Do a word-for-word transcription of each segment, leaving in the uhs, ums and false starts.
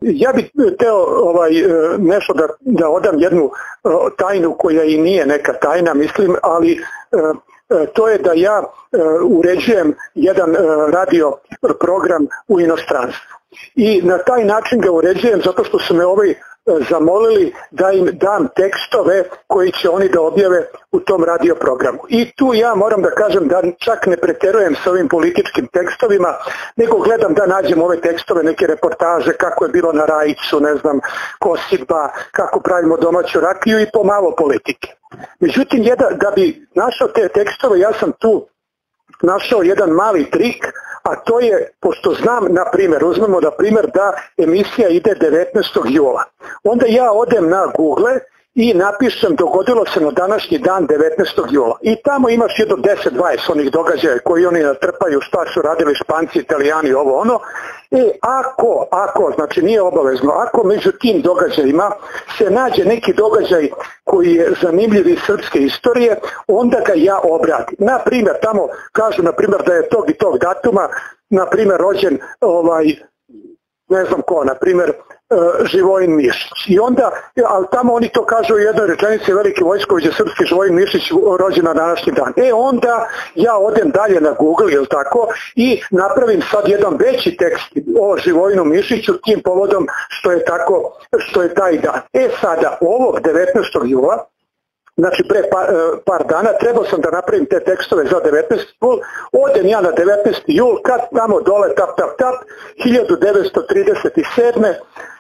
Ja bih teo ovaj, nešto da, da odam jednu tajnu koja i nije neka tajna, mislim, ali to je da ja uređujem jedan radio program u inostranstvu. I na taj način ga uređujem zato što su me ovaj zamolili da im dam tekstove koji će oni da objave u tom radio programu. I tu ja moram da kažem da čak ne preterujem sa ovim političkim tekstovima, nego gledam da nađem ove tekstove, neke reportaže, kako je bilo na Rajicu, ne znam, Kosiba, kako pravimo domaću rakiju i pomalo politike. Međutim, jedan, da bi našao te tekstove, ja sam tu našao jedan mali trik, a to je, pošto znam, na primjer, uzmemo na primjer da emisija ide devetnaestog jula. Onda ja odem na Google i napišem dogodilo se na današnji dan devetnaestog jula. I tamo imaš jedno deset dvadeset onih događaja koji oni natrpaju šta su radili Španci, Italijani, ovo ono. E, ako, ako, znači nije obavezno, ako među tim događajima se nađe neki događaj koji je zanimljiv iz srpske istorije, onda ga ja obradim. Na primjer, tamo kažu na primjer da je tog i tog datuma, na primjer rođen ovaj, ne znam ko, na primjer Živojin Mišić. I onda, ali tamo oni to kažu u jednoj rečenici, Veliki Vojskovođa srpski Živojin Mišić rođen na današnji dan. E onda ja odem dalje na Google, jel tako, i napravim sad jedan veći tekst o Živojinu Mišiću tim povodom što je tako, što je taj dan. E sada, ovog devetnaestog jula, znači pre par, par dana, trebao sam da napravim te tekstove za devetnaesti jul, odem ja na devetnaesti jul, kad tamo dole tap tap tap, hiljadu devetsto trideset sedme.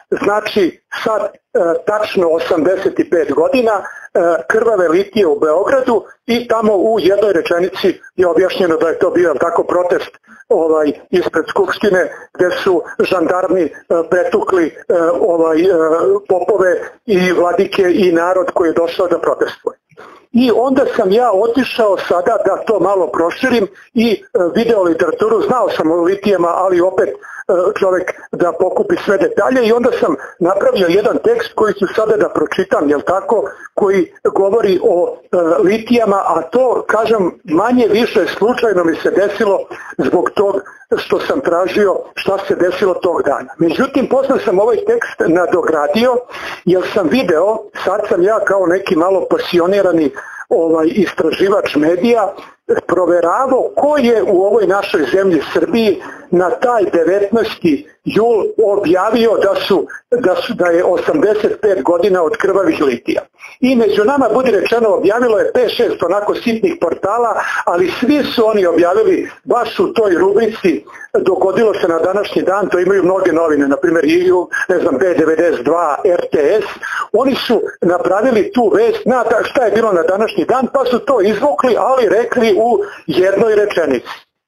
Znači sad e, tačno osamdeset pet godina, e, krvave litije u Beogradu i tamo u jednoj rečenici je objašnjeno da je to bio tako protest ovaj, ispred Skupštine gde su žandarmi e, pretukli e, ovaj, e, popove i vladike i narod koji je došao da protestuje. I onda sam ja otišao sada da to malo proširim i video literaturu, znao sam o litijama, ali opet čovjek da pokupi sve detalje i onda sam napravio jedan tekst koji ću sada da pročitam, jel tako, koji govori o e, litijama, a to, kažem, manje više slučajno mi se desilo zbog tog što sam tražio šta se desilo tog dana. Međutim, posle sam ovaj tekst nadogradio, jer sam video, sad sam ja kao neki malo pasionirani ovaj, istraživač medija, proveravao ko je u ovoj našoj zemlji Srbiji na taj devetnaesti jul objavio da, su, da, su, da je osamdeset pet godina od krvavih litija. I među nama, budi rečeno, objavilo je pet šest onako sitnih portala, ali svi su oni objavili baš u toj rubrici dogodilo se na današnji dan, to imaju mnoge novine, na primjer ne znam, B devedeset dva, R T S, oni su napravili tu vest na šta je bilo na današnji dan, pa su to izvukli, ali rekli u jednoj rečenici.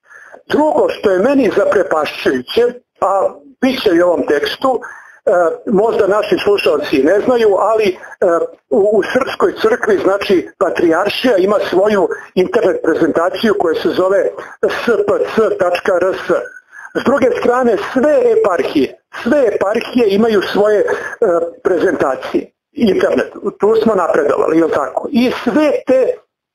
Drugo što je meni zaprepašćujuće, a bit će i u ovom tekstu, e, možda naši slušalci ne znaju, ali e, u, u Srpskoj crkvi, znači Patrijaršija ima svoju internet prezentaciju koja se zove s p c tačka r s. S druge strane, sve eparhije, sve eparhije imaju svoje e, prezentacije, internet, tu smo napredovali, jel tako? I sve te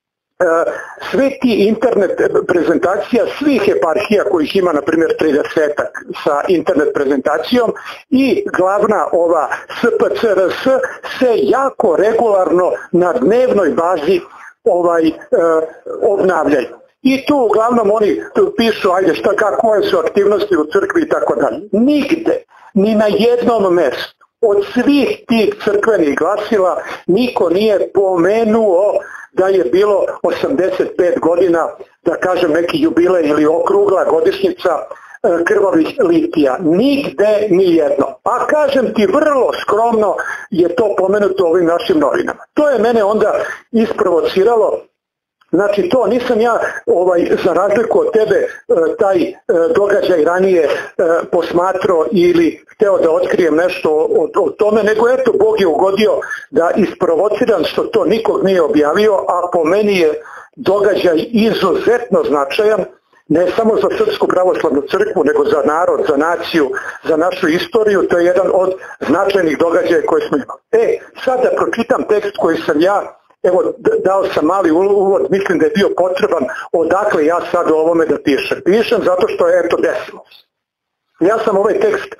sve ti internet prezentacija svih eparhija kojih ima na primjer tridesetak sa internet prezentacijom i glavna ova S P C R S se jako regularno na dnevnoj bazi ovaj, eh, obnavljaju. I tu uglavnom oni pišu ajde šta kakve su aktivnosti u crkvi i tako dalje. Nigde, ni na jednom mestu od svih tih crkvenih glasila niko nije pomenuo da je bilo osamdeset pet godina, da kažem neki jubilej ili okrugla godišnjica krvavih litija. Nigde ni jedno. A kažem ti, vrlo skromno je to pomenuto ovim našim novinama. To je mene onda isprovociralo. Znači to nisam ja ovaj, za razliku od tebe taj događaj ranije posmatrao ili hteo da otkrijem nešto o, o tome, nego eto Bog je ugodio da isprovociram što to nikog nije objavio, a po meni je događaj izuzetno značajan, ne samo za Srpsku pravoslavnu crkvu, nego za narod, za naciju, za našu istoriju. To je jedan od značajnih događaja koje smo imali. E, sad da pročitam tekst koji sam ja, evo, dao sam mali uvod, mislim da je bio potreban, odakle ja sad o ovome da pišem. Pišem zato što je eto desilo. Ja sam ovaj tekst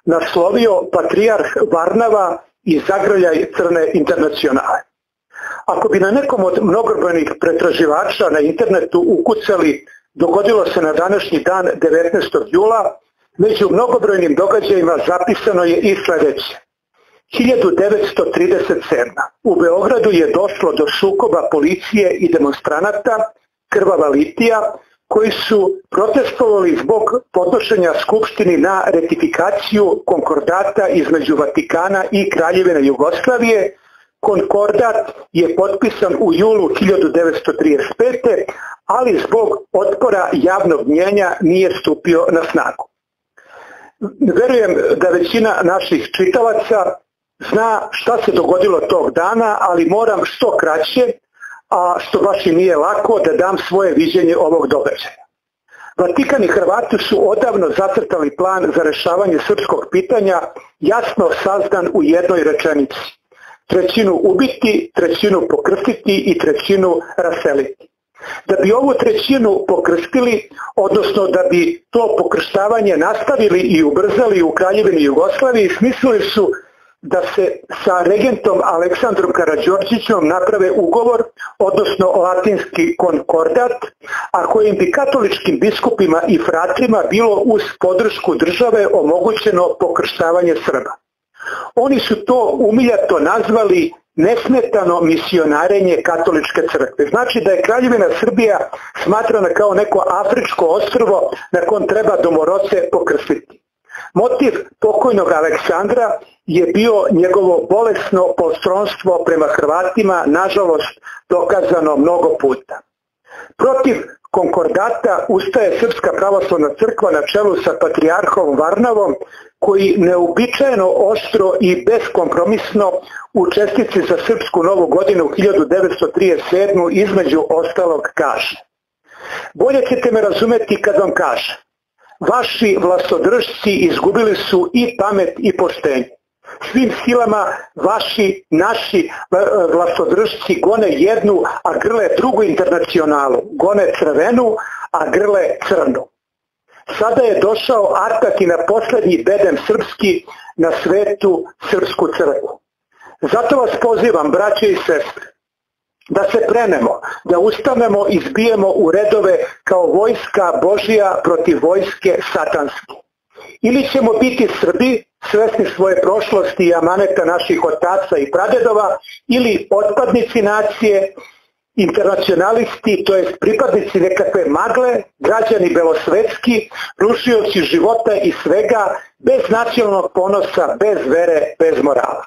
naslovio Patrijarh Varnava i zagrljaj Crne internacionale. Ako bi na nekom od mnogobrojnih pretraživača na internetu ukucali dogodilo se na današnji dan devetnaestog jula, među mnogobrojnim događajima zapisano je i sljedeće. hiljadu devetsto trideset sedma. U Beogradu je došlo do sukoba policije i demonstranata Krvava litija koji su protestovali zbog podnošenja Skupštini na ratifikaciju konkordata između Vatikana i Kraljevine Jugoslavije. Konkordat je potpisan u julu hiljadu devetsto trideset pete. ali zbog otpora javnog mnijenja nije stupio na snagu. Verujem da većina naših čitalaca zna šta se dogodilo tog dana, ali moram što kraće, a što baš i nije lako, da dam svoje viđenje ovog događaja. Vatikan i Hrvati su odavno zacrtali plan za rešavanje srpskog pitanja, jasno sazdan u jednoj rečenici. Trećinu ubiti, trećinu pokrstiti i trećinu raseliti. Da bi ovu trećinu pokrstili, odnosno da bi to pokrštavanje nastavili i ubrzali u Kraljevini Jugoslaviji, smislili su da se sa regentom Aleksandrom Karađorđićem naprave ugovor, odnosno latinski konkordat, a kojim bi katoličkim biskupima i fratrima bilo uz podršku države omogućeno pokrštavanje Srba. Oni su to umiljato nazvali nesmetano misionarenje katoličke crkve. Znači da je Kraljevina Srbija smatrana kao neko afričko ostrvo na kom treba domoroce pokrstiti. Motiv pokojnog Aleksandra je bio njegovo bolesno postronstvo prema Hrvatima, nažalost dokazano mnogo puta. Protiv konkordata ustaje Srpska pravoslavna crkva na čelu sa Patrijarhom Varnavom, koji neuobičajeno oštro i beskompromisno u čestici za Srpsku novu godinu hiljadu devetsto trideset sedme. između ostalog kaže: bolje ćete me razumeti kad vam kažem, vaši vlastodržci izgubili su i pamet i poštenje. Svim silama vaši, naši vlastodržci gone jednu, a grle drugu internacionalu, gone crvenu, a grle crnu. Sada je došao atak i na poslednji bedem srpski na svetu srpsku crkvu. Zato vas pozivam, braće i sestre, da se prenemo, da ustanemo i zbijemo u redove kao vojska Božija protiv vojske satanske. Ili ćemo biti Srbi, svesni svoje prošlosti i amaneta naših otaca i pradedova, ili otpadnici nacije, internacionalisti, to jest pripadnici nekakve magle, građani belosvetski, rušioci života i svega, bez nacionalnog ponosa, bez vere, bez morala.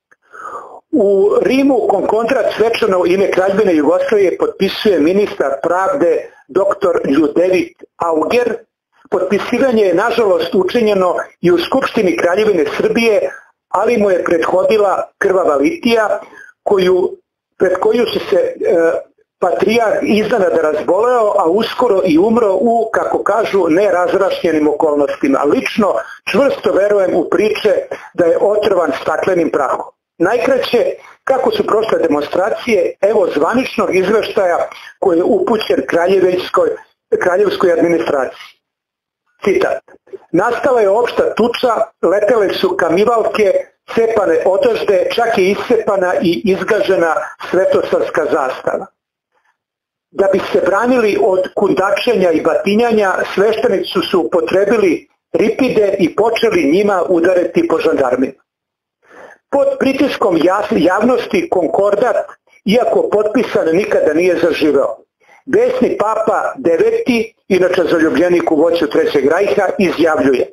U Rimu konkordrat svečano u ime Kraljevine Jugoslavije potpisuje ministar pravde doktor Ljudevit Auger. Potpisivanje je nažalost učinjeno i u Skupštini Kraljevine Srbije, ali mu je prethodila Krvava litija, koju, pred koju će se e, patrijarh iznenada razboleo, a uskoro i umro u, kako kažu, nerazrašnjenim okolnostima. Lično čvrsto verujem u priče da je otrovan staklenim prahom. Najkraće, kako su prošle demonstracije, evo zvaničnog izveštaja koji je upućen kraljevskoj administraciji. Citat: nastala je opšta tuča, letele su kamivalke, cepane odažde, čak je iscepana i izgažena svetosavska zastava. Da bi se branili od kundačenja i batinjanja, sveštenici su upotrebili ripide i počeli njima udariti po žandarmima. Pod pritiskom javnosti konkordat, iako potpisan, nikada nije zaživeo. Besni papa deveti, inače zaljubljenik u voću Trećeg rajha, izjavljuje: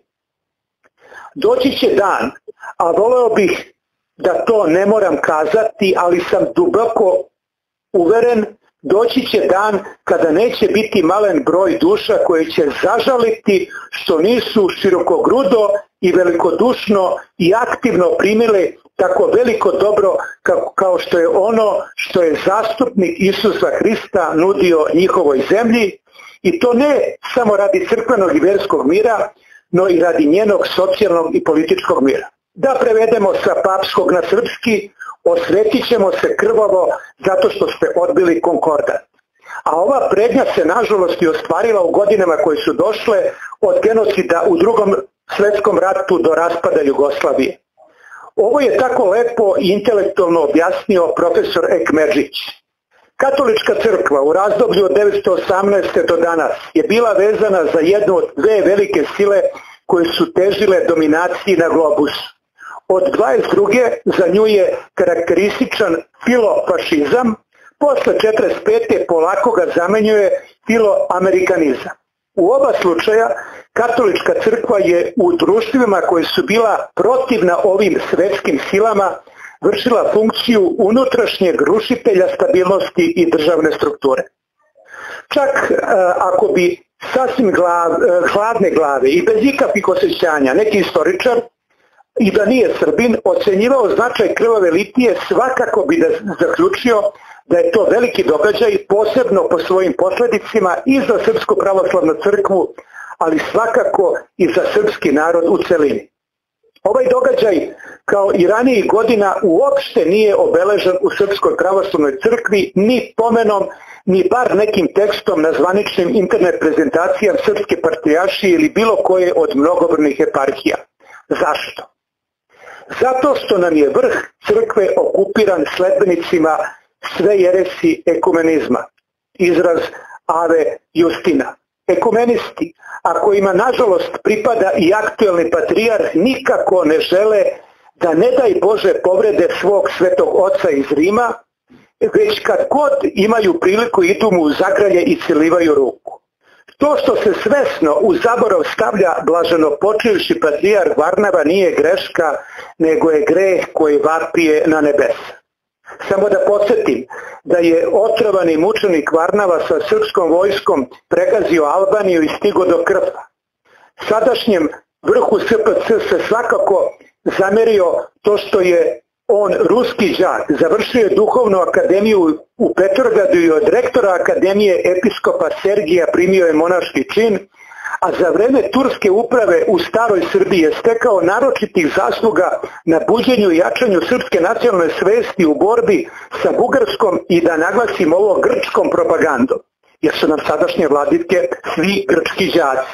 doći će dan, a voleo bih da to ne moram kazati, ali sam duboko uveren, doći će dan kada neće biti malen broj duša koji će zažaliti što nisu širokogrudo i velikodušno i aktivno primile tako veliko dobro kao što je ono što je zastupnik Isusa Hrista nudio njihovoj zemlji, i to ne samo radi crkvenog i verskog mira, no i radi njenog socijalnog i političkog mira. Da prevedemo sa papskog na srpski: osvetit ćemo se krvavo zato što ste odbili konkordat. A ova prednja se nažalost i ostvarila u godinama koje su došle od genocida u Drugom svetskom ratu do raspada Jugoslavije. Ovo je tako lepo i intelektualno objasnio profesor Ekmedžić. Katolička crkva u razdoblju od devetsto osamnaeste. do danas je bila vezana za jednu od dve velike sile koje su težile dominaciji na globusu. Od dvadeset druge za nju je karakterističan filofašizam, posle četrdeset pete polako ga zamenjuje filoamerikanizam. U oba slučaja katolička crkva je u društvima koje su bila protivna ovim svetskim silama vršila funkciju unutrašnjeg rušitelja stabilnosti i državne strukture. Čak ako bi sasvim glav, hladne glave i bez ikakvih osjećanja neki istoričar i da nije Srbin ocenjivao značaj krvave litije, svakako bi da zaključio da je to veliki događaj, posebno po svojim posledicima i za Srpsku pravoslavnu crkvu, ali svakako i za srpski narod u celini. Ovaj događaj, kao i ranijih godina, uopšte nije obeležen u Srpskoj pravoslavnoj crkvi ni pomenom, ni bar nekim tekstom na zvaničnim internet prezentacijama Srpske patrijaršije ili bilo koje od mnogobrojnih eparhija. Zašto? Zato što nam je vrh crkve okupiran sledbenicima sve jeresi ekumenizma, izraz Ave Justina. Ekumenisti, a kojima nažalost pripada i aktuelni patrijarh, nikako ne žele da ne daj Bože povrede svog svetog oca iz Rima, već kad god imaju priliku idu mu u zagrlje i celivaju ruku. To što se svesno u zaborav stavlja blaženo počivši patrijarh Varnava nije greška, nego je greh koji vapije na nebesa. Samo da podsjetim da je otrovani mučenik Varnava sa srpskom vojskom pregazio Albaniju i stigo do Krfa. Sadašnjem vrhu S P C se svakako zamerio to što je on ruski đak, završio je duhovnu akademiju u Petrogradu i od rektora akademije episkopa Sergija primio je monaški čin, a za vreme turske uprave u staroj Srbiji je stekao naročitih zasluga na buđenju i jačanju srpske nacionalne svesti u borbi sa bugarskom i da naglasim ovo grčkom propagandom, jer su nam sadašnje vladike svi grčki đaci.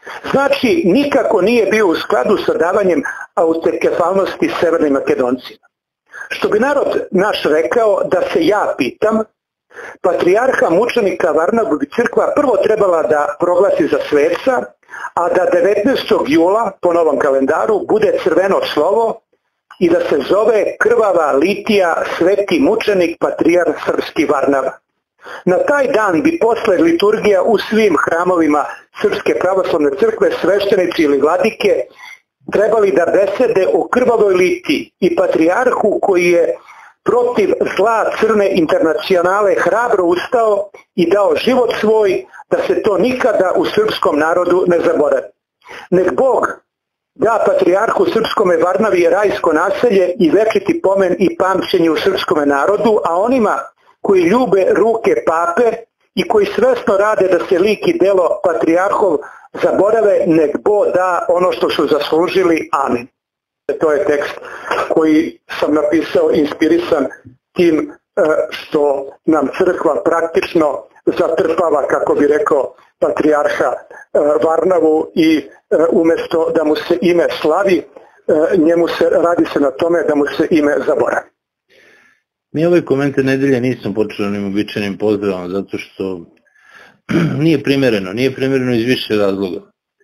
Znači, nikako nije bio u skladu sa davanjem autokefalnosti Severnim Makedoncima. Što bi narod naš rekao, da se ja pitam, patrijarha mučenika Varnavu bi crkva prvo trebala da proglasi za sveca, a da devetnaestog jula po novom kalendaru bude crveno slovo i da se zove krvava litija sveti mučenik patrijarh srpski Varnava. Na taj dan bi posle liturgija u svim hramovima Srpske pravoslavne crkve sveštenici ili vladike trebali da besede o krvavoj litiji i patrijarhu koji je protiv zla crne internacionale hrabro ustao i dao život svoj da se to nikada u srpskom narodu ne zaboravi. Nek Bog da patrijarhu srpskome Varnavi rajsko naselje i večiti pomen i pamćenje u srpskome narodu, a onima koji ljube ruke pape i koji svesno rade da se lik i delo patrijarhov zaborave, nek Bog da ono što su zaslužili. Amin. To je tekst koji sam napisao inspirisan tim što nam crkva praktično zatrpava, kako bi rekao, patrijarha Varnavu i umjesto da mu se ime slavi, njemu se radi se na tome da mu se ime zaboravi. Mi ovaj komentar nedelje nisam počeo onim običajnim pozdravom, zato što nije primereno, nije primereno iz više razloga.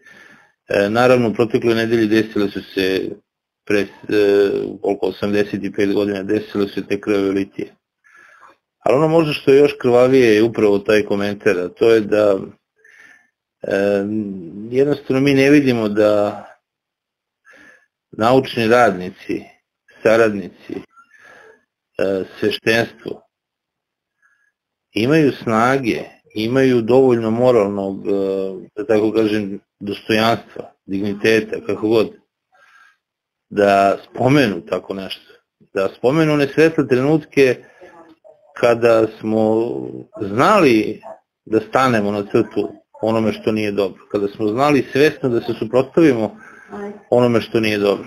E, naravno, u protekloj nedelji desile su se, pre e, koliko osamdeset pet godina, desile su te krvave litije. Ali ono možda što je još krvavije je upravo taj komentar, a to je da e, jednostavno mi ne vidimo da naučni radnici, saradnici, sveštenstvo imaju snage, imaju dovoljno moralnog, da tako kažem, dostojanstva, digniteta, kako god, da spomenu tako nešto, da spomenu one svetle trenutke kada smo znali da stanemo na crtu onome što nije dobro, kada smo znali svesno da se suprotstavimo onome što nije dobro.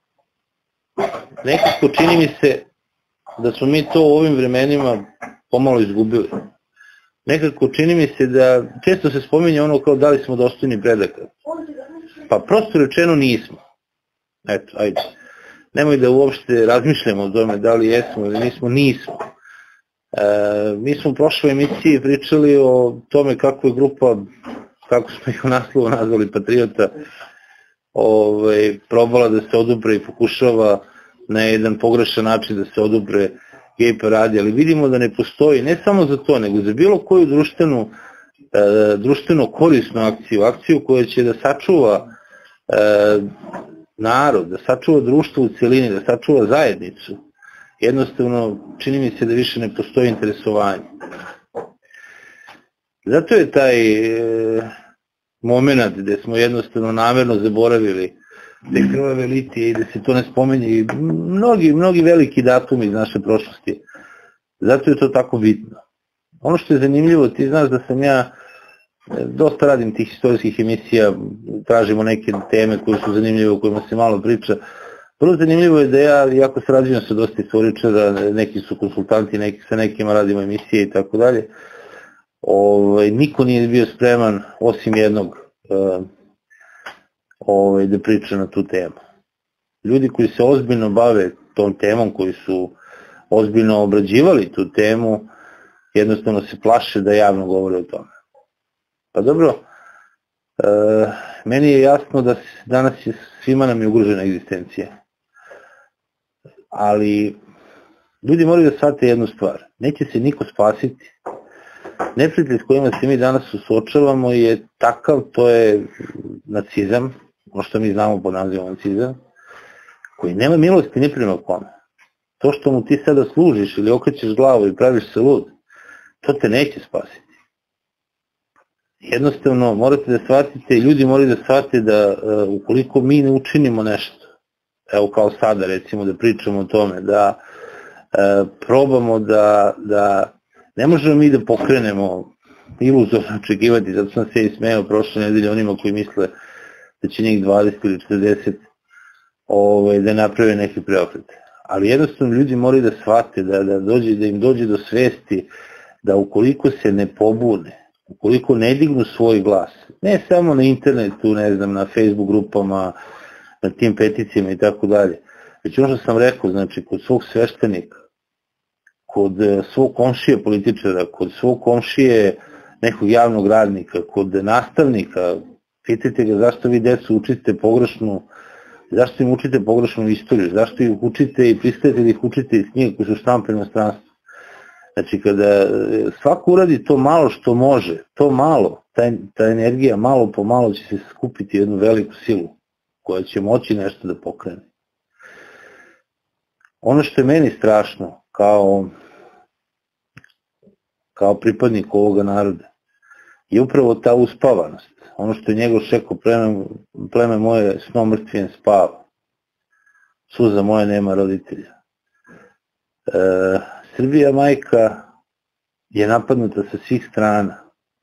Nekako čini mi se da smo mi to u ovim vremenima pomalo izgubili. Nekako čini mi se da često se spominje ono kao da li smo dostojni predaka. Pa prosto rečeno nismo. Eto, ajde. Nemoj da uopšte razmišljamo o tome da li jesmo ili nismo, nismo. E, mi smo u prošloj emisiji pričali o tome kako je grupa, kako smo ih u naslovu nazvali Patriota, ovaj, probala da se odupre i pokušava na jedan pogrešan način da se odupre gej paradi, ali vidimo da ne postoji, ne samo za to, nego za bilo koju društvenu, e, društveno korisnu akciju, akciju koja će da sačuva e, narod, da sačuva društvo u cijelini, da sačuva zajednicu. Jednostavno, čini mi se da više ne postoji interesovanje. Zato je taj e, moment gde smo jednostavno namerno zaboravili te krvave litije i da se to ne spomenje i mnogi, mnogi veliki datumi iz naše prošlosti. Zato je to tako bitno. Ono što je zanimljivo, ti znaš da sam ja, dosta radim tih istorijskih emisija, tražimo neke teme koje su zanimljive, o kojima se malo priča. Prvo zanimljivo je da ja, jako sarađujem sa dosta istoričara, neki su konsultanti, neki sa nekima radimo emisije i tako dalje. Ovaj, niko nije bio spreman, osim jednog, uh, ovaj, da priča na tu temu. Ljudi koji se ozbiljno bave tom temom, koji su ozbiljno obrađivali tu temu, jednostavno se plaše da javno govore o tome. Pa dobro, uh, meni je jasno da danas je, svima nam je ugrožena egzistencija. Ali ljudi moraju da shvate jednu stvar. Neće se niko spasiti. Neprijatelj s kojima se mi danas suočavamo je takav, to je nacizam, ono što mi znamo pod nazivom nacizam, koji nema milosti ni prema kome. To što mu ti sada služiš ili okrećeš glavu i praviš se lud, to te neće spasiti. Jednostavno, morate da shvatite, ljudi moraju da shvate da uh, ukoliko mi ne učinimo nešto, evo kao sada recimo da pričamo o tome, da uh, probamo da, da ne možemo mi da pokrenemo, iluzorno očekivati, zato sam se i smeo prošle nedelje onima koji misle da će njih dvadeset ili četrdeset ovaj, da naprave neki preokret. Ali jednostavno ljudi moraju da shvate, da, da, dođe, da im dođe do svesti, da ukoliko se ne pobune, ukoliko ne dignu svoj glas, ne samo na internetu, ne znam, na Facebook grupama, na tim peticijama i tako dalje, već ono što sam rekao, znači kod svog sveštenika, kod svog komšije političara, kod svog komšije nekog javnog radnika, kod nastavnika, pitajte ga zašto vi decu učite pogrešnu, zašto im učite pogrešnu istoriju, zašto ih učite i pristajete da ih učite iz knjiga koji su štampani u inostranstvu. Znači kada svako uradi to malo što može, to malo, ta, ta energija malo po malo će se skupiti jednu veliku silu koja će moći nešto da pokrene. Ono što je meni strašno kao, kao pripadnik ovoga naroda je upravo ta uspavanost. Ono što je njegov šeko, pleme, pleme moje sno mrtvijem spava. Suza moje nema roditelja. E, Srbija majka je napadnuta sa svih strana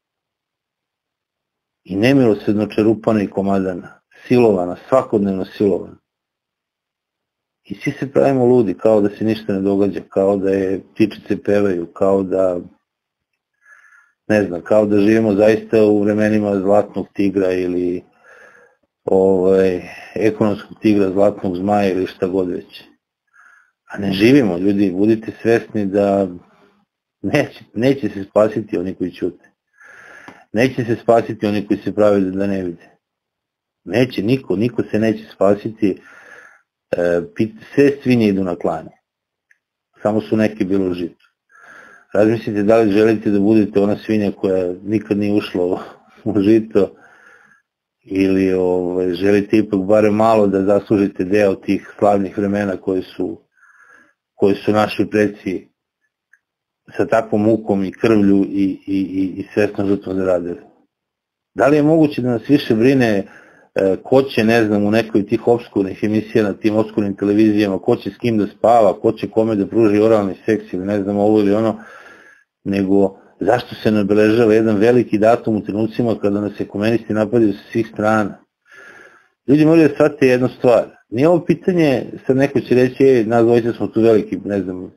i nemilosredno čerupana i komadana, silovana, svakodnevno silovana. I svi se pravimo ludi, kao da se ništa ne događa, kao da je ptičice pevaju, kao da, ne znam, kao da živimo zaista u vremenima zlatnog tigra ili ovaj, ekonomskog tigra, zlatnog zmaja ili šta god već. A ne živimo, ljudi, budite svesni da neće, neće se spasiti oni koji ćute. Neće se spasiti oni koji se prave da ne vide. Neće, niko, niko se neće spasiti. E, sve svinje idu na klanje. Samo su neki bilo u žitu. Razmislite da li želite da budete ona svinja koja nikad nije ušla u žito ili ovaj, želite ipak bare malo da zaslužite deo tih slavnih vremena koje su, koje su naši preci sa takvom mukom i krvlju i, i, i, i svesnom žrtvom zaradili. Da li je moguće da nas više brine e, ko će, ne znam, u nekoj tih opskurnih emisija na tim opskurnim televizijama, ko će s kim da spava, ko će kome da pruži oralni seks ili ne znam ovo ili ono, nego zašto se ne obeležava jedan veliki datum u trenucima kada nas ekumenisti napadaju sa svih strana. Ljudi moraju da shvatite jednu stvar. Nije ovo pitanje, sad neko će reći, ej, nas dvojice smo tu veliki, ne znam,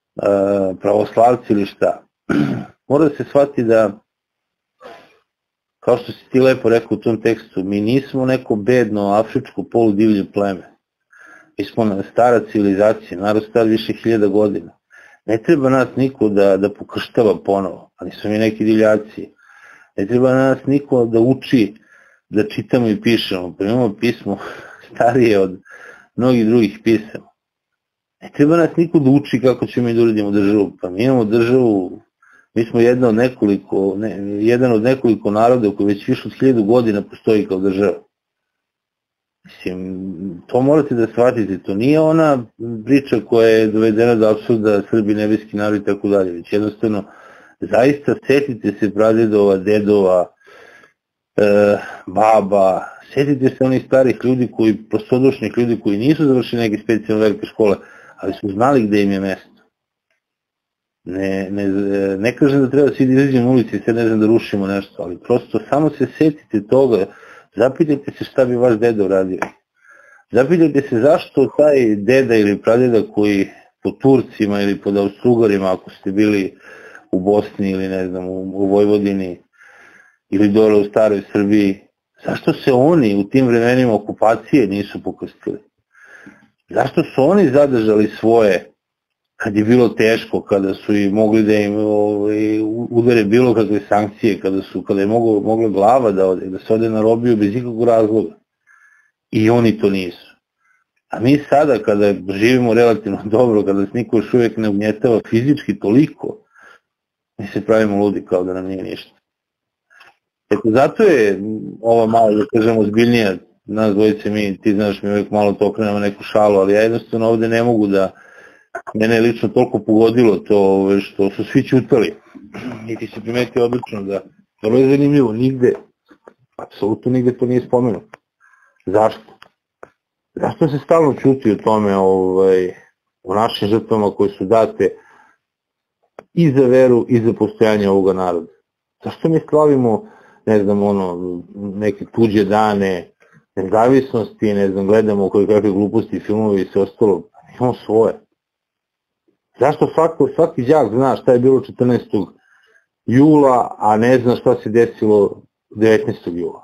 pravoslavci ili šta. Mora da se shvati da kao što si ti lepo rekao u tom tekstu, mi nismo neko bedno afričko poludivlje pleme. Mi smo stara civilizacija, narod star više hiljada godina. Ne treba nas niko da, da pokrštava ponovo, ali smo mi neki divljaci. Ne treba nas niko da uči da čitamo i pišemo, pa imamo pismo starije od mnogih drugih pisama. Ne treba nas niko da uči kako ćemo mi da uradimo državu, pa mi imamo državu, mi smo jedan od nekoliko, ne, jedan od nekoliko naroda koji već više od hiljadu godina postoji kao država. Mislim, to morate da shvatite, to nije ona priča koja je dovedena do apsurda Srbi, nebeski narod i tako dalje, već jednostavno, zaista setite se pradedova, dedova, e, baba, setite se onih starih ljudi, koji, prostodušnih ljudi koji nisu završili neke specijalne velike škole, ali su znali gde im je mesto. Ne, ne, ne kažem da treba svi da izađemo na ulici i sad ne znam da rušimo nešto, ali prosto samo se setite toga, zapitajte se šta bi vaš deda uradio. Zapitajte se zašto taj deda ili pradeda koji po Turcima ili pod Austrougarima, ako ste bili u Bosni ili ne znam u Vojvodini ili dole u staroj Srbiji, zašto se oni u tim vremenima okupacije nisu pokrstili? Zašto su oni zadržali svoje kad je bilo teško, kada su i mogli da im ovaj, udare bilo kakve sankcije, kada, su, kada je mogla, mogla glava da ode, da se ode na robiju bez ikakvog razloga. I oni to nisu. A mi sada, kada živimo relativno dobro, kada se niko još uvijek ne ugnjetava fizički toliko, mi se pravimo ludi kao da nam nije ništa. Eto, zato je ova malo, da kažem, ozbiljnija, nas dvojice mi, ti znaš, mi uvijek malo to okrenemo neku šalu, ali ja jednostavno ovde ne mogu da, mene je lično toliko pogodilo to što su svi ćutali. I ti se primetio odlično da, vrlo je zanimljivo, nigde, apsolutno nigde to nije spomenuto. Zašto? Zašto se stalno ćuti o tome, ovaj, o našim žrtvama koje su date i za veru i za postojanje ovoga naroda? Zašto mi slavimo, ne znam, ono, neke tuđe dane, nezavisnosti, ne znam, gledamo koje kakve gluposti, filmovi i sve ostalo, imamo svoje. Zašto svako, svaki đak zna šta je bilo četrnaestog jula, a ne zna šta se desilo devetnaestog jula?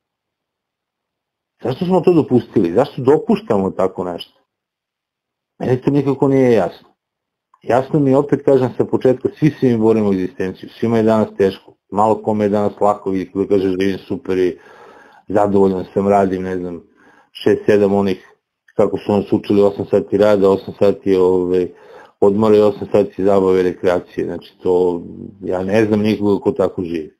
Zašto smo to dopustili? Zašto dopuštamo tako nešto? Meni to nikako nije jasno. Jasno mi opet kažem sa početka, svi se mi borimo u egzistenciju, svima je danas teško, malo kome je danas lako, vidi kada kažeš da živim super i zadovoljan sam, radim, ne znam, šest sedam onih, kako su nas učili, osam sati rada, osam sati ovaj, odmora i osam sati zabave i rekreacije, znači to, ja ne znam nikoga ko tako živi.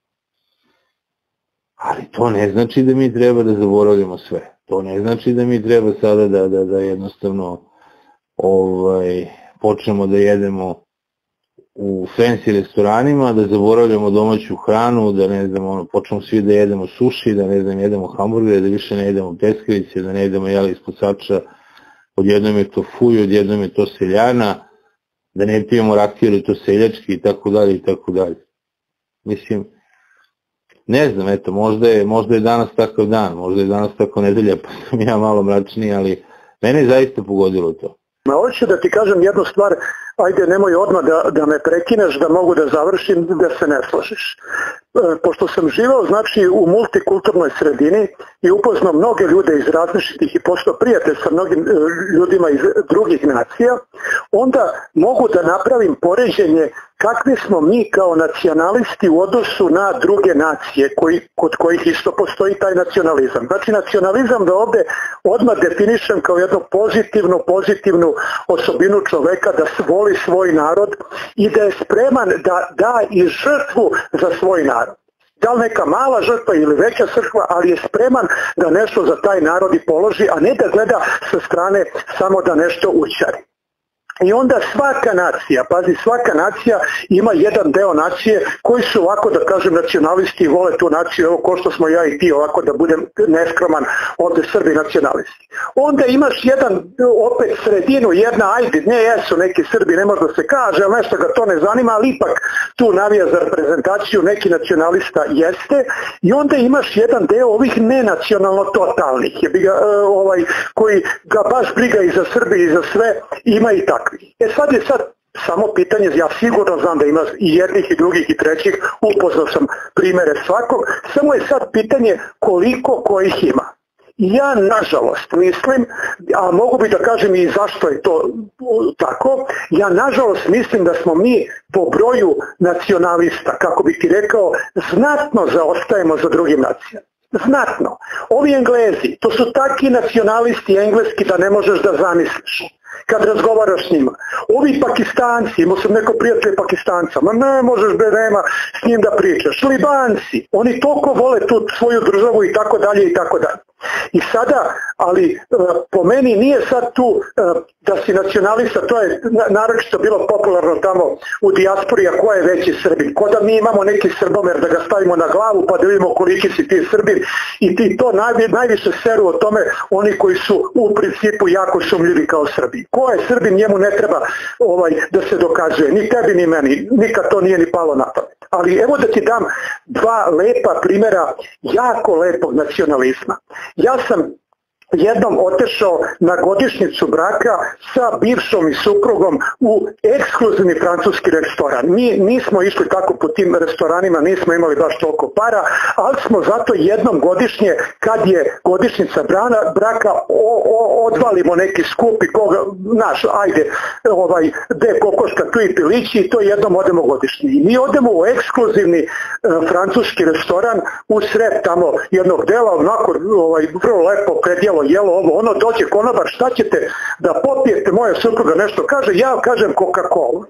Ali to ne znači da mi treba da zaboravimo sve, to ne znači da mi treba sada da, da, da jednostavno ovaj, počnemo da jedemo u fancy restoranima, da zaboravljamo domaću hranu, da ne znam, ono, počnemo svi da jedemo suši, da ne znam, jedemo hamburgere, da više ne jedemo pljeskavice, da ne jedemo jeli ispod sača, odjednom je to fuj, odjednom je to seljana, da ne pijemo rakiju ili to seljački i tako dalje i tako dalje. Mislim, ne znam, eto, možda je, možda je danas takav dan, možda je danas tako nedelja, pa sam ja malo mračniji, ali mene je zaista pogodilo to. Ma hoću da ti kažem jednu stvar, ajde nemoj odmah da, da me prekineš, da mogu da završim, da se ne složiš. E, pošto sam živao znači u multikulturnoj sredini i upoznao mnoge ljude iz različitih i postao prijatelj sa mnogim e, ljudima iz drugih nacija, onda mogu da napravim poređenje kakvi smo mi kao nacionalisti u odnosu na druge nacije koji, kod kojih isto postoji taj nacionalizam. Znači nacionalizam da ovde odmah definišem kao jednu pozitivnu, pozitivnu osobinu čoveka da voli svoj narod i da je spreman da da i žrtvu za svoj narod. Da li neka mala žrtva ili veća žrtva, ali je spreman da nešto za taj narod i položi, a ne da gleda sa strane samo da nešto učari. I onda svaka nacija, pazi, svaka nacija ima jedan deo nacije koji su ovako, da kažem, nacionalisti i vole tu naciju, evo ko što smo ja i ti, ovako da budem neskroman, ovde Srbi nacionalisti. Onda imaš jedan, opet sredinu, jedna, ajde, ne jesu neki Srbi, ne može da se kaže, ali nešto ga to ne zanima, ali ipak tu navija za reprezentaciju, neki nacionalista jeste, i onda imaš jedan deo ovih nenacionalno totalnih, ovaj, koji ga baš briga i za Srbi i za sve, ima i tako. E sad je sad samo pitanje, ja sigurno znam da ima i jednih i drugih i trećih, upoznao sam primere svakog, samo je sad pitanje koliko kojih ima. Ja nažalost mislim, a mogu bi da kažem i zašto je to tako, ja nažalost mislim da smo mi po broju nacionalista, kako bih ti rekao, znatno zaostajemo za drugim nacijama. Znatno. Ovi Englezi, to su takvi nacionalisti engleski da ne možeš da zamisliš kad razgovaraš s njima. Ovi Pakistanci, imao sam neko prijatelje Pakistanca, ma ne možeš be nema s njim da pričaš. Libanci, oni toliko vole tu svoju državu i tako dalje i tako dalje. I sada, ali po meni nije sad tu da si nacionalista, to je naročito bilo popularno tamo u dijaspori, a ko je veći Srbin. Ko da mi imamo neki Srbomer da ga stavimo na glavu pa da vidimo koliki si ti Srbin i ti to najviše seru o tome oni koji su u principu jako sumljivi kao Srbi. Ko je Srbin, njemu ne treba ovaj, da se dokazuje, ni tebi ni meni, nikad to nije ni palo na pamet. Ali evo da ti dam dva lepa primjera jako lepog nacionalizma. Ja sam jednom otešao na godišnjicu braka sa bivšom i suprugom u ekskluzivni francuski restoran. Mi nismo išli tako po tim restoranima, nismo imali baš toliko para, ali smo zato jednom godišnje, kad je godišnjica braka, o, o, odvalimo neki skup i koga, naš, ajde, ovaj, de kokoška, tu i pilići i to jednom odemo godišnje. I mi odemo u ekskluzivni e, francuski restoran u sred tamo jednog dela, onako ovaj, vrlo lepo predjelo jelo ovo, ono, dođe konobar, šta ćete da popijete, moja supruga nešto kaže, ja kažem Coca-Cola.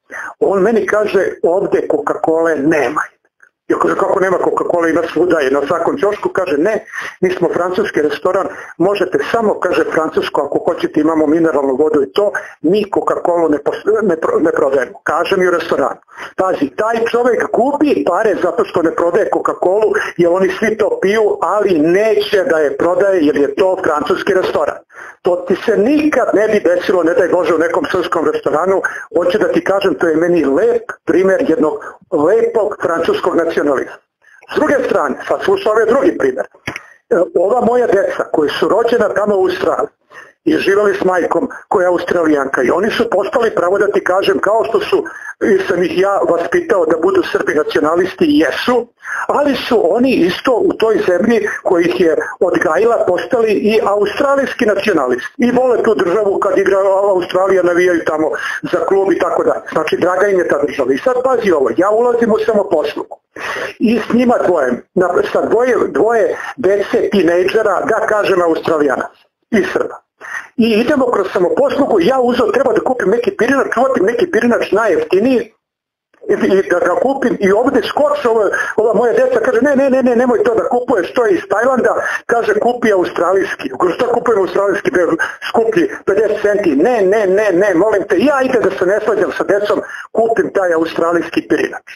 On meni kaže, ovde Coca-Cola nema. Ja kaže, kako nema Coca-Cola, ima svuda, je na svakom ćošku, kaže, ne, mi smo francuski restoran, možete samo, kaže, francusko, ako hoćete imamo mineralnu vodu i to, mi Coca-Cola ne, ne, ne prodajemo, kaže mi u restoranu. Pazi, taj čovjek kupi pare zato što ne prodaje Coca-Colu, jer oni svi to piju, ali neće da je prodaje, jer je to francuski restoran. To ti se nikad ne bi desilo, ne daj Bože, u nekom srpskom restoranu. Hoću da ti kažem, to je meni lep primjer jednog lepog francuskog nacionalizma. S druge strane, sad slušao ovaj drugi primjer. Ova moja deca koji su rođena tamo u Australiji i živjeli s majkom koja je Australijanka i oni su postali, pravo da ti kažem, kao što su, sam ih ja vaspitao da budu Srbi nacionalisti, jesu, ali su oni isto u toj zemlji koji ih je odgajila postali i australijski nacionalisti. I vole tu državu, kad igra Australija navijaju tamo za klub i tako dalje. Znači, draga im je ta država. I sad pazi ovo, ja ulazim u samoposlugu. I s njima dvojem, sa dvoje, dvoje dece, tinejdžera, da kažem Australijanac i Srba. I idemo kroz samoposlugu, ja uzeo, treba da kupim neki pirinač, uvatim neki pirinač najjeftiniji i da ga kupim i ovdje skoči ova, ova moja deca, kaže ne, ne, ne, ne, nemoj to da kupuješ, to je iz Tajlanda, kaže kupi australijski. Kaže šta kupujem australijski, skuplji pedeset centi, ne, ne, ne, ne, molim te, ja ide da se ne slađam sa decom, kupim taj australijski pirinač.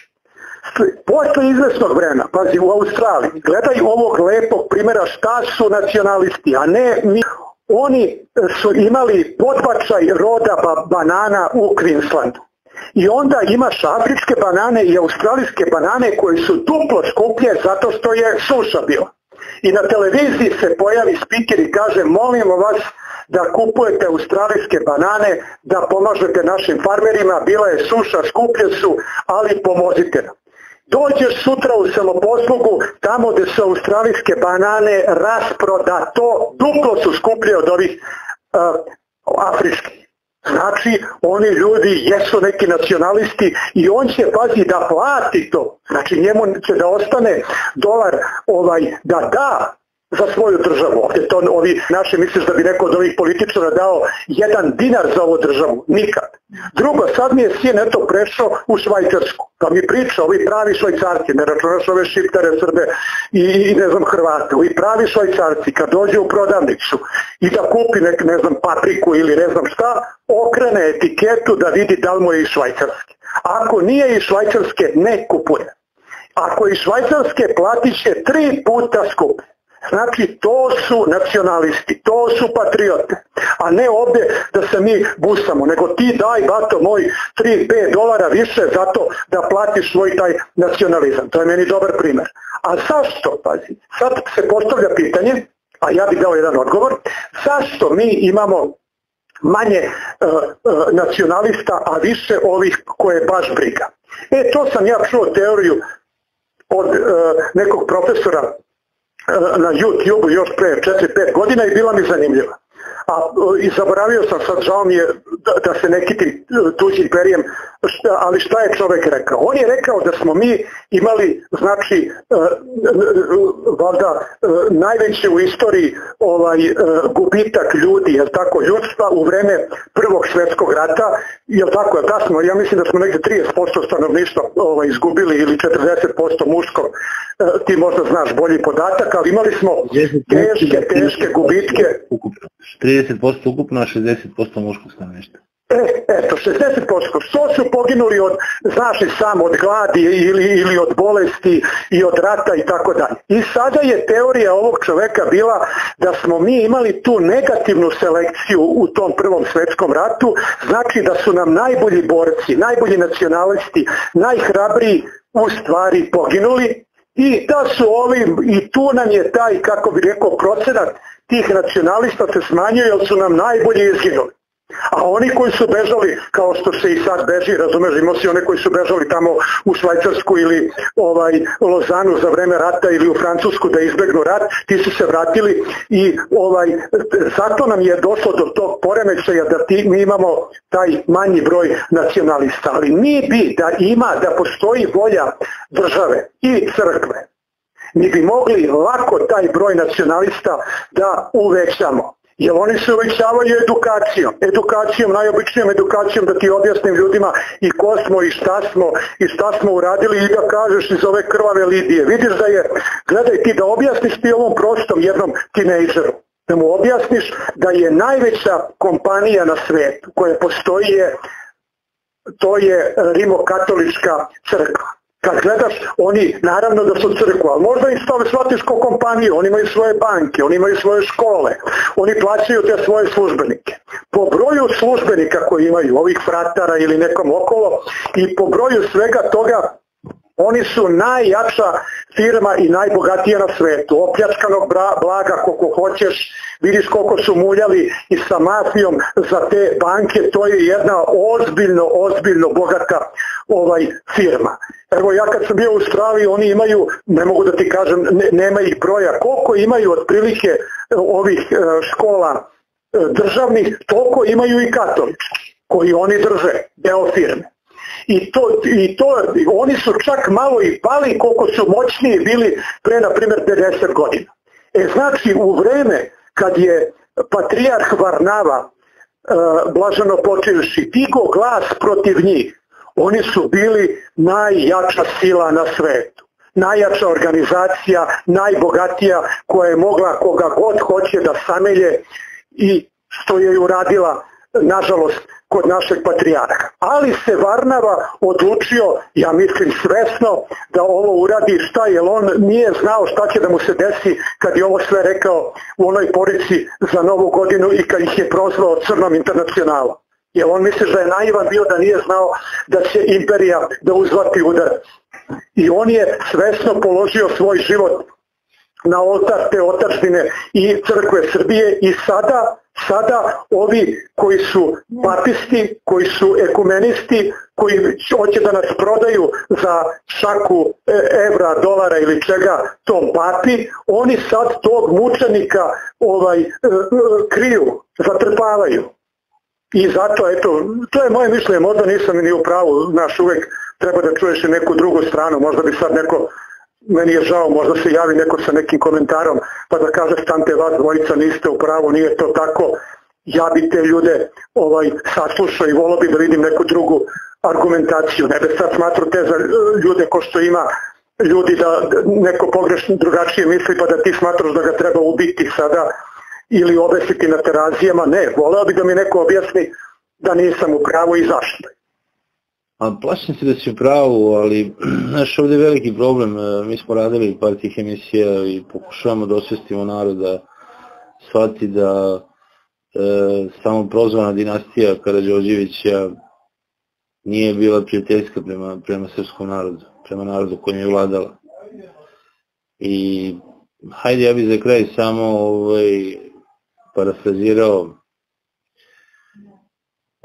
Posle izvesnog vremena, pazi, u Australiji, gledaj ovog lepog primjera šta su nacionalisti, a ne mi. Oni su imali podbačaj roda banana u Queenslandu. I onda imaš afričke banane i australijske banane koji su duplo skuplje zato što je suša bila. I na televiziji se pojavi spiker i kaže molimo vas da kupujete australijske banane, da pomažete našim farmerima, bila je suša, skuplje su, ali pomozite nam. Dođeš sutra u samoposlugu, tamo gde su australijske banane rasprodato, duplo su skuplje od ovih uh, afričkih. Znači, oni ljudi jesu neki nacionalisti i on će, pazi, da plati to. Znači, njemu će da ostane dolar ovaj, da da za svoju državu. Ovdje to ovi naši misliš da bi neko od ovih političara dao jedan dinar za ovu državu. Nikad. Drugo, sad mi je sin eto prešao u Švajcarsku. Pa mi priča, ovi pravi Švajcarci, ne računaš ove Šiptare, Srbe i, i ne znam Hrvate, ovi pravi Švajcarci kad dođe u prodavnicu i da kupi nek, ne znam papriku ili ne znam šta, okrene etiketu da vidi da li mu je iz Švajcarske. Ako nije iz Švajcarske, ne kupuje. Ako je iz Švajcarske, platit će tri puta skuplje. Znači, to su nacionalisti, to su patriote, a ne ovdje da se mi busamo, nego ti daj, bato moj, tri do pet dolara više zato da platiš svoj taj nacionalizam. To je meni dobar primjer. A zašto, pazi, sad se postavlja pitanje, a ja bih dao jedan odgovor, zašto mi imamo manje nacionalista, a više ovih koje baš briga. E, to sam ja čuo teoriju od nekog profesora na YouTube-u još pre četiri pet godina i bila mi zanimljiva. A i zaboravio sam sad, žao mi je da, da se ne kitim tuđim perijem, šta, ali šta je čovek rekao? On je rekao da smo mi imali, znači, valjda najveći u istoriji ovaj, gubitak ljudi, jel tako, ljudstva u vreme Prvog svjetskog rata, jel tako, da smo, ja mislim da smo negdje trideset posto stanovništva ovaj, izgubili ili četrdeset posto muškog, ti možda znaš bolji podatak, ali imali smo teške, teške gubitke. trideset posto ukupno, a šezdeset posto muškog stanovništva. E, eto, šezdeset posto. Što su poginuli od, znaš i sam, od gladi ili, ili od bolesti i od rata i tako dalje. I sada je teorija ovog čoveka bila da smo mi imali tu negativnu selekciju u tom Prvom svjetskom ratu, znači da su nam najbolji borci, najbolji nacionalisti, najhrabriji u stvari poginuli i da su ovi, i tu nam je taj, kako bi rekao, procenat tih nacionalista se smanjuje jer su nam najbolje izginuli. A oni koji su bežali, kao što se i sad beži, razumeš, imao si one koji su bežali tamo u Švajcarsku ili ovaj, Lozanu za vreme rata ili u Francusku da izbegnu rat, ti su se vratili i ovaj, zato nam je došlo do tog poremećaja da ti, mi imamo taj manji broj nacionalista. Ali mi bi da ima, da postoji volja države i crkve, mi bi mogli lako taj broj nacionalista da uvećamo. Jer oni se uvećavaju edukacijom, edukacijom, najobičnijom edukacijom da ti objasnim ljudima i ko smo i šta smo i šta smo uradili i da kažeš iz ove krvave Lidije. Vidiš da je, gledaj ti da objasniš ti ovom prostom jednom tinejdžeru, da mu objasniš da je najveća kompanija na svijetu koja postoji je, to je Rimokatolička crkva. Kad gledaš, oni naravno da su crkva, ali možda im stave shvatiš kao kompaniju, oni imaju svoje banke, oni imaju svoje škole, oni plaćaju te svoje službenike. Po broju službenika koji imaju, ovih fratara ili nekom okolo, i po broju svega toga, oni su najjača firma i najbogatija na svetu. Opljačkanog blaga koliko hoćeš, vidiš koliko su muljali i sa mafijom za te banke, to je jedna ozbiljno, ozbiljno bogata ovaj, firma. Evo ja kad sam bio u Australiji, oni imaju, ne mogu da ti kažem, ne, nema ih broja, koliko imaju otprilike ovih škola državnih, toliko imaju i katolički, koji oni drže, deo firme. I, to, i to, oni su čak malo i pali koliko su moćniji bili pre, na primjer, pedeset godina. E znači, u vreme kad je patrijarh Varnava, blaženo počivši, digao glas protiv njih, oni su bili najjača sila na svetu. Najjača organizacija, najbogatija koja je mogla koga god hoće da samelje i što je uradila, nažalost, kod našeg patrijarha. Ali se Varnava odlučio, ja mislim svesno, da ovo uradi šta, jer on nije znao šta će da mu se desi kad je ovo sve rekao u onoj porici za Novu godinu i kad ih je prozvao Crnom internacionalom. Jer on misli da je naivan bio da nije znao da će imperija da uzvati udar. I on je svesno položio svoj život na oltar te otadžbine i crkve Srbije i sada, sada ovi koji su papisti, koji su ekumenisti, koji hoće da nas prodaju za šaku evra, dolara ili čega tom papi, oni sad tog mučenika ovaj, kriju, zatrpavaju. I zato, eto, to je moje mišljenje, možda nisam ni u pravu, znaš, uvek treba da čuješ i neku drugu stranu, možda bi sad neko, meni je žao, možda se javi neko sa nekim komentarom, pa da kaže stante vas dvojica, niste u pravu, nije to tako, ja bi te ljude ovaj, saslušao i volao bi da vidim neku drugu argumentaciju, ne bi sad smatru te za ljude ko što ima ljudi da neko pogrešno drugačije misli pa da ti smatraš da ga treba ubiti sada, ili obesiti na terazijama, ne, voleo bi da mi neko objasni da nisam u pravu i zašto. A plašim se da si u pravu, ali znaš, ovdje je veliki problem, mi smo radili par tih emisija i pokušavamo da osvestimo narod da shvati da e, samo prozvana dinastija Karađorđevića nije bila prijateljska prema, prema srpskom narodu, prema narodu kojim je vladala. I hajde, ja bih za kraj samo ovaj, parafrazirao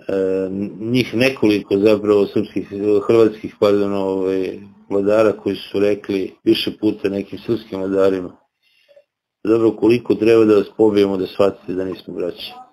njih nekoliko zapravo srpskih, hrvatskih pardon, ovaj, vladara koji su rekli više puta nekim srpskim vladarima. Dobro, koliko treba da vas pobijemo da shvatite da nismo braći.